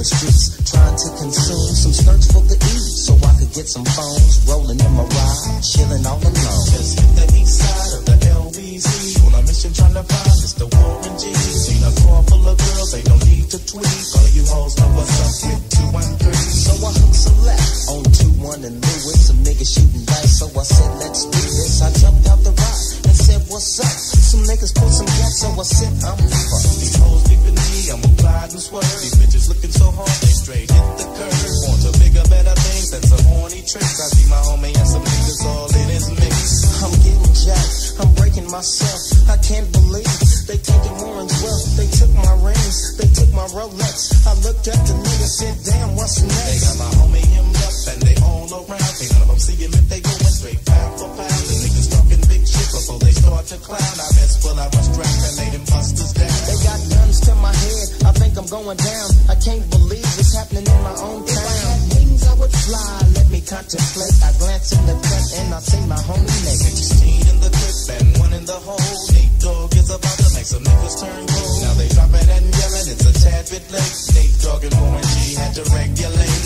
the streets, trying to consume some skirts for the E, so I could get some phones, rolling in my ride, chilling all alone. Just hit the east side of the LBC, on a mission trying to find Mr. Warren G. Seen a car full of girls, ain't no need to tweak. All of you hoes know what's up with 213. So I hooked some left on 21 and Lewis, some niggas shooting dice, so I said let's do this. I jumped out the ride and said what's up. Some niggas pulled some gas, so I said I'm fucked. These hoes peeping me, I'm a glide and swerve. These bitches looking so hard, they straight hit the curve. Want to bigger, better things than some horny tricks. I see my homie and some niggas all in his mix. I'm getting jacked, I'm breaking myself. I can't believe they taking Warren's wealth. They took my rings, they took my Rolex. I looked at the nigga, said damn, what's next? They got my homie hemmed up and they all around. Can't none of them see him if they going straight pound for pound. The niggas talking big shit before they start to clown. I best pull out my strap and lay them busters down. They got guns to my head, I think I'm going down. I can't believe it's happening in my own town. If I had wings, I would fly, let me contemplate. I glance in the cut and I see my homie naked. 16 in the clip and 1 in the hole. Nate Dogg is about to make some niggas turn cold. Now they dropping and yelling, it's a tad bit late. Nate Dogg and Warren G had to regulate.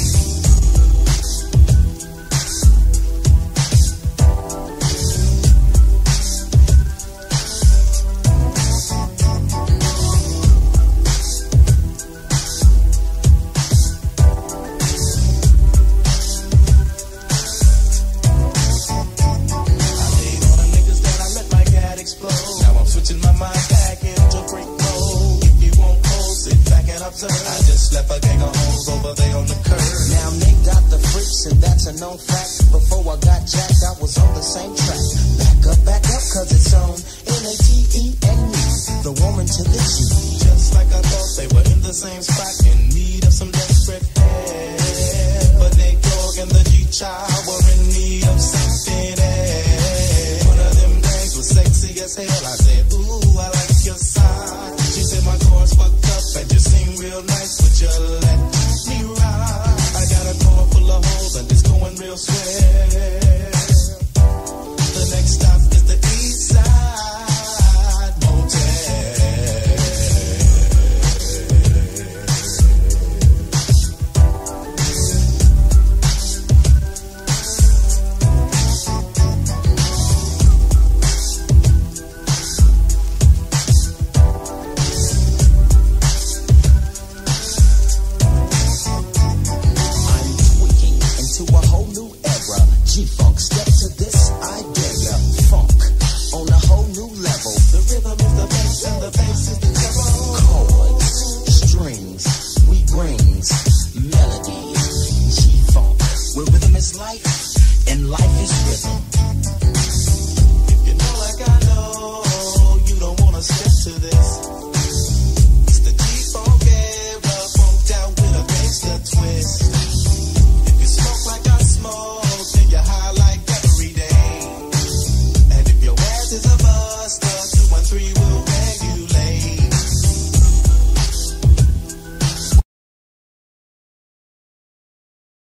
I just left a gang of hoes over there on the curb. Now Nick got the freaks and that's a known fact. Before I got jacked, I was on the same track. Back up, cause it's on N-A-T-E and me, the woman to the G. Just like I thought, they were in the same spot, in need of some desperate help. But Nate Dogg and the G-Child